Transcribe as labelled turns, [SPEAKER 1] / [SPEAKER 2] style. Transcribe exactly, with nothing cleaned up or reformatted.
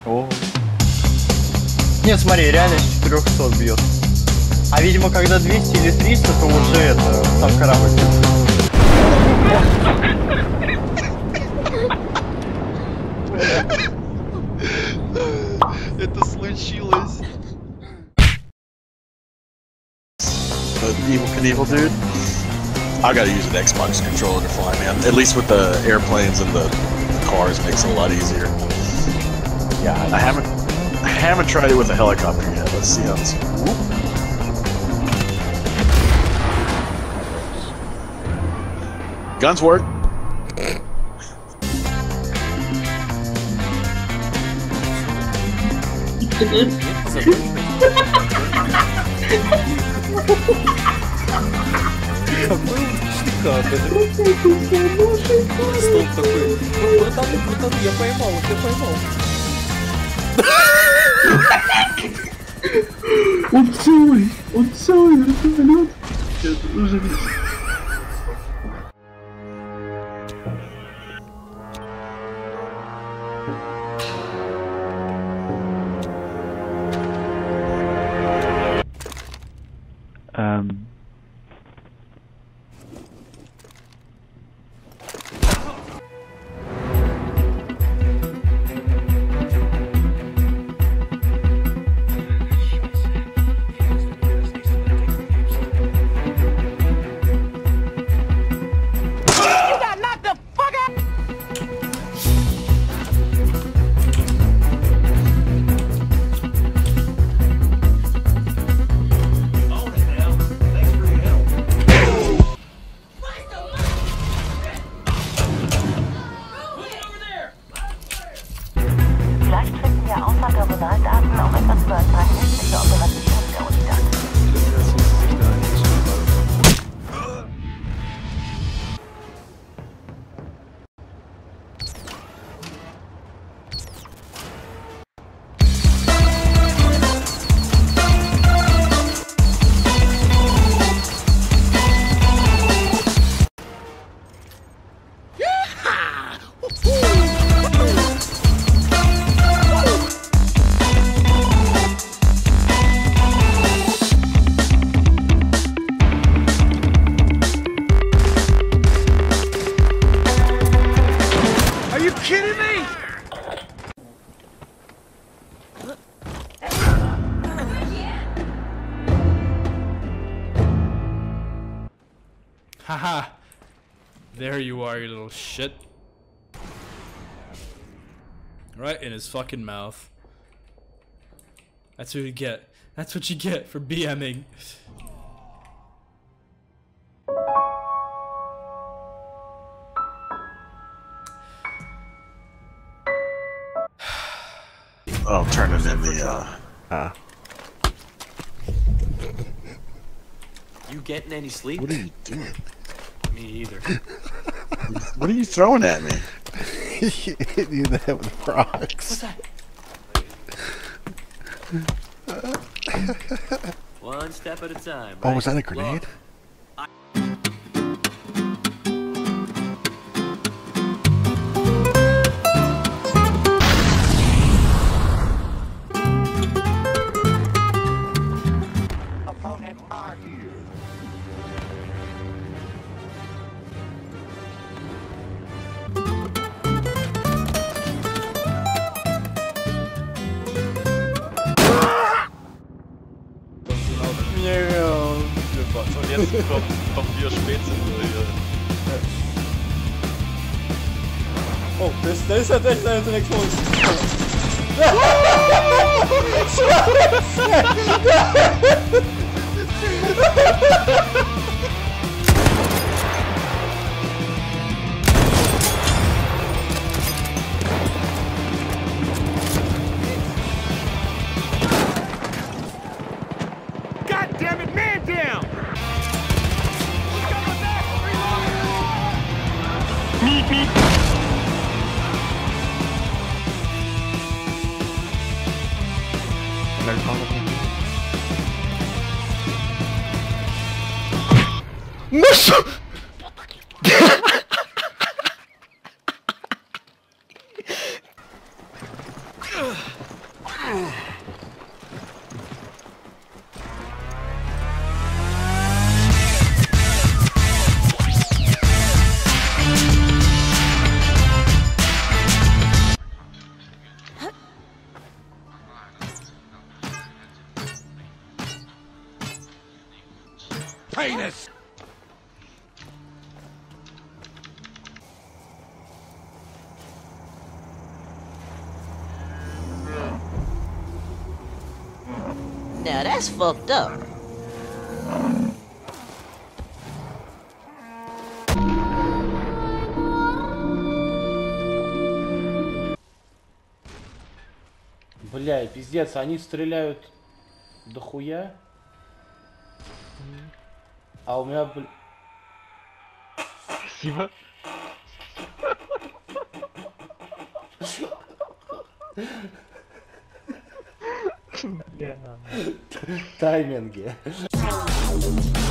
[SPEAKER 1] О. Нет, смотри, реально с четырёхсот бьет. А видимо, когда двести или триста, то уже это, сам корабль.
[SPEAKER 2] Это случилось.
[SPEAKER 3] The Evil Knievel dude. I gotta use an Xbox controller to fly, man. At least with the airplanes and the cars, makes it a lot easier. Yeah, I haven't, I haven't tried it with a helicopter yet. Let's see how this. Whoop. Guns work.
[SPEAKER 4] Стол такой. Братаны, братаны, я поймал, я поймал.
[SPEAKER 5] Он целый, он целый вертолет. Это уже... Um...
[SPEAKER 6] Personaldaten auch etwas über ein paar hässliche Operationen der Unitat.
[SPEAKER 4] Haha! There you are, you little shit. Right in his fucking mouth. That's what you get. That's what you get for BMing.
[SPEAKER 3] Oh, turn it in the, uh... uh.
[SPEAKER 7] You getting any sleep?
[SPEAKER 3] What are you doing?
[SPEAKER 7] Me either.
[SPEAKER 3] What are you throwing at me?
[SPEAKER 5] Hit you in the head with rocks.
[SPEAKER 7] What's that? One step at a time.
[SPEAKER 5] Oh,
[SPEAKER 7] right?
[SPEAKER 5] was that a grenade?
[SPEAKER 7] Look.
[SPEAKER 2] Und jetzt kommt, kommt wieder Spätzle.
[SPEAKER 4] Oh, das, das ist tatsächlich eine Explosion.
[SPEAKER 8] God damn it, man down! Meet me.
[SPEAKER 5] No!
[SPEAKER 8] Penis!
[SPEAKER 9] Now that's fucked up.
[SPEAKER 4] Бля, пиздец, они стреляют дохуя. А у меня, бля...
[SPEAKER 2] Спасибо.
[SPEAKER 4] Тайминги.